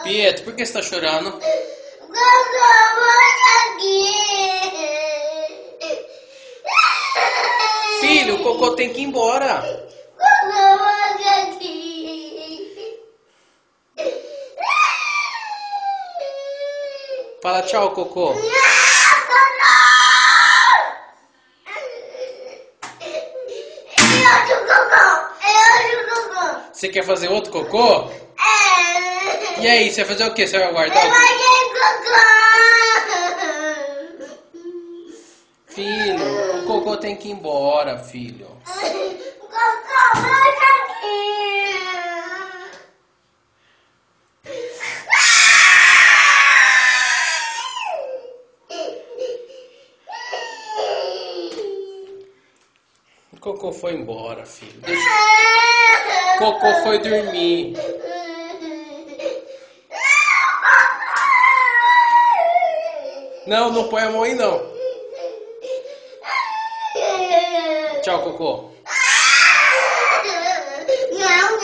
Pietro, por que você tá chorando? Filho, o Cocô tem que ir embora. Fala tchau, Cocô. Você quer fazer outro cocô? E aí, você vai fazer o quê? Você vai guardar o Filho, o Cocô tem que ir embora, filho. O Cocô foi embora, filho. O Cocô foi dormir. Não, não põe a mão aí, não. Tchau, Cocô. Não,